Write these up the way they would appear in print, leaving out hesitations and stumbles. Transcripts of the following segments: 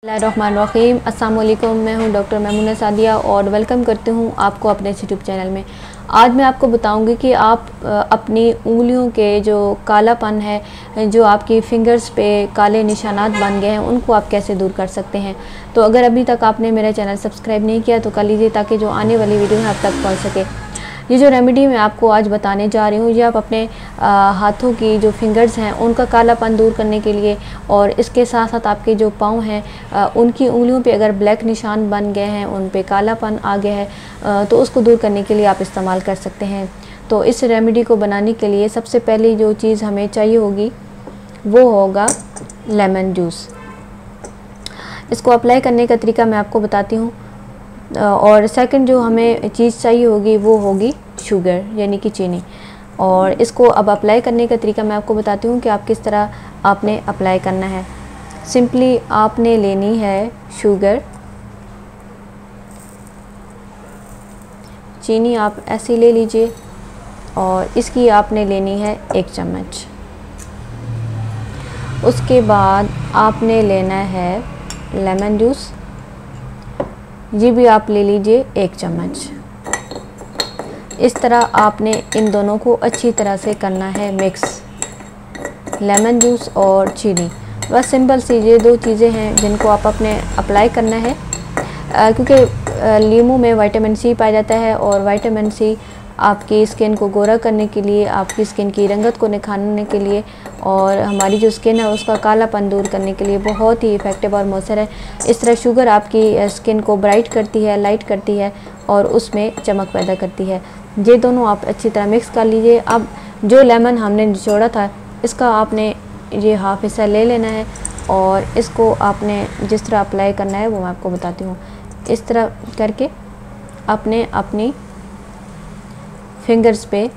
बिस्मिल्लाहिर्रहमानिर्रहीम। अस्सलाम वालेकुम। मैं हूं डॉक्टर मैमूना सादिया और वेलकम करती हूं आपको अपने यूट्यूब चैनल में। आज मैं आपको बताऊंगी कि आप अपनी उंगलियों के जो कालापन है, जो आपकी फिंगर्स पे काले निशानात बन गए हैं, उनको आप कैसे दूर कर सकते हैं। तो अगर अभी तक आपने मेरा चैनल सब्सक्राइब नहीं किया तो कर लीजिए, ताकि जो आने वाली वीडियो है आप तक पहुँच सके। ये जो रेमेडी मैं आपको आज बताने जा रही हूँ, ये आप अपने हाथों की जो फिंगर्स हैं उनका कालापन दूर करने के लिए, और इसके साथ साथ आपके जो पाँव हैं उनकी उंगलियों पे अगर ब्लैक निशान बन गए हैं, उन पे कालापन आ गया है, तो उसको दूर करने के लिए आप इस्तेमाल कर सकते हैं। तो इस रेमेडी को बनाने के लिए सबसे पहली जो चीज़ हमें चाहिए होगी वो होगा लेमन जूस। इसको अप्लाई करने का तरीका मैं आपको बताती हूँ। और सेकंड जो हमें चीज़ चाहिए होगी वो होगी शुगर, यानी कि चीनी। और इसको अब अप्लाई करने का तरीका मैं आपको बताती हूँ कि आप किस तरह आपने अप्लाई करना है। सिंपली आपने लेनी है शुगर, चीनी आप ऐसे ले लीजिए, और इसकी आपने लेनी है 1 चम्मच। उसके बाद आपने लेना है लेमन जूस, ये भी आप ले लीजिए 1 चम्मच। इस तरह आपने इन दोनों को अच्छी तरह से करना है मिक्स, लेमन जूस और चीनी। बस सिंपल सी ये 2 चीज़ें हैं जिनको आप अपने अप्लाई करना है, क्योंकि लीमू में विटामिन सी पाया जाता है, और विटामिन सी आपकी स्किन को गोरा करने के लिए, आपकी स्किन की रंगत को निखारने के लिए, और हमारी जो स्किन है उसका कालापन दूर करने के लिए बहुत ही इफ़ेक्टिव और मौसर है। इस तरह शुगर आपकी स्किन को ब्राइट करती है, लाइट करती है, और उसमें चमक पैदा करती है। ये दोनों आप अच्छी तरह मिक्स कर लीजिए। अब जो लेमन हमने निचोड़ा था, इसका आपने ये हाफ हिस्सा ले लेना है, और इसको आपने जिस तरह अप्लाई करना है वो मैं आपको बताती हूँ। इस तरह करके आपने अपनी फिंगर्स पे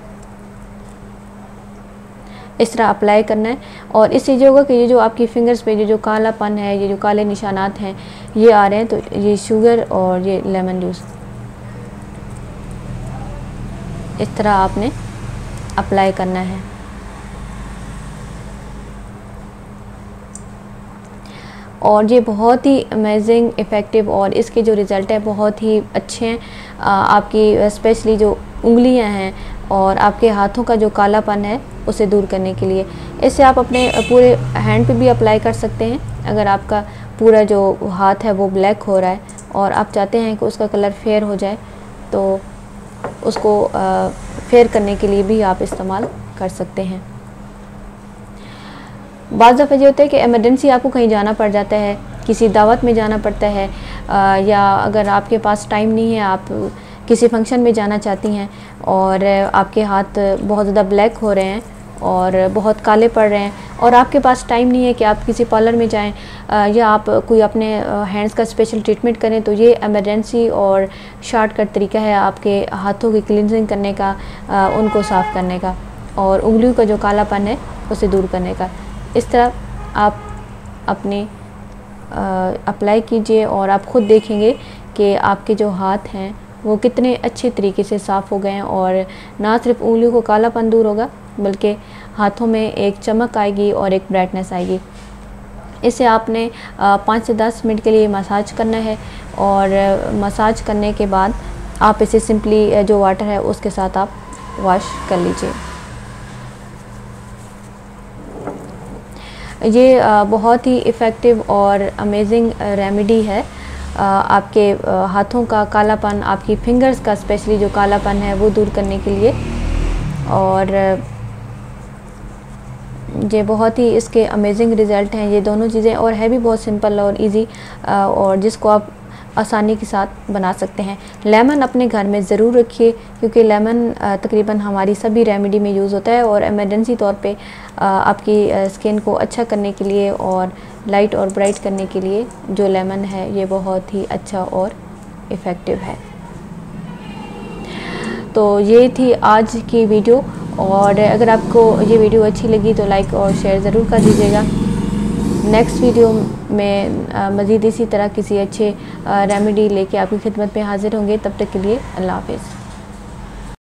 इस तरह अप्लाई करना है, और इससे ये होगा कि ये जो आपकी फिंगर्स पे ये जो कालापन है, ये जो काले निशानात हैं ये आ रहे हैं, तो ये शुगर और ये लेमन जूस इस तरह आपने अप्लाई करना है। और ये बहुत ही अमेजिंग इफ़ेक्टिव, और इसके जो रिज़ल्ट है बहुत ही अच्छे हैं। आपकी स्पेशली जो उंगलियां हैं और आपके हाथों का जो कालापन है उसे दूर करने के लिए। इससे आप अपने पूरे हैंड पे भी अप्लाई कर सकते हैं। अगर आपका पूरा जो हाथ है वो ब्लैक हो रहा है और आप चाहते हैं कि उसका कलर फेयर हो जाए, तो उसको फेयर करने के लिए भी आप इस्तेमाल कर सकते हैं। बाज़ दफ़ा ये होता है कि इमरजेंसी आपको कहीं जाना पड़ जाता है, किसी दावत में जाना पड़ता है, या अगर आपके पास टाइम नहीं है, आप किसी फंक्शन में जाना चाहती हैं और आपके हाथ बहुत ज़्यादा ब्लैक हो रहे हैं और बहुत काले पड़ रहे हैं, और आपके पास टाइम नहीं है कि आप किसी पार्लर में जाएं, या आप कोई अपने हैंड्स का स्पेशल ट्रीटमेंट करें, तो ये इमरजेंसी और शॉर्टकट तरीका है आपके हाथों की क्लींजिंग करने का, उनको साफ़ करने का, और उंगलियों का जो कालापन है उसे दूर करने का। इस तरह आप अपनी अप्लाई कीजिए, और आप ख़ुद देखेंगे कि आपके जो हाथ हैं वो कितने अच्छे तरीके से साफ़ हो गए हैं, और ना सिर्फ उंगलियों को कालापन दूर होगा बल्कि हाथों में एक चमक आएगी और एक ब्राइटनेस आएगी। इसे आपने 5 से 10 मिनट के लिए मसाज करना है, और मसाज करने के बाद आप इसे सिंपली जो वाटर है उसके साथ आप वॉश कर लीजिए। ये बहुत ही इफ़ेक्टिव और अमेजिंग रेमेडी है आपके हाथों का कालापन, आपकी फिंगर्स का स्पेशली जो कालापन है वो दूर करने के लिए। और ये बहुत ही इसके अमेजिंग रिज़ल्ट हैं ये दोनों चीज़ें, और है भी बहुत सिंपल और इजी, और जिसको आप आसानी के साथ बना सकते हैं। लेमन अपने घर में ज़रूर रखिए, क्योंकि लेमन तकरीबन हमारी सभी रेमेडी में यूज़ होता है, और इमरजेंसी तौर पे आपकी स्किन को अच्छा करने के लिए और लाइट और ब्राइट करने के लिए जो लेमन है ये बहुत ही अच्छा और इफ़ेक्टिव है। तो ये थी आज की वीडियो, और अगर आपको ये वीडियो अच्छी लगी तो लाइक और शेयर ज़रूर कर दीजिएगा। नेक्स्ट वीडियो में मज़ीद इसी तरह किसी अच्छे रेमेडी लेके आपकी खिदमत में हाज़िर होंगे। तब तक के लिए अल्लाह हाफ़िज़।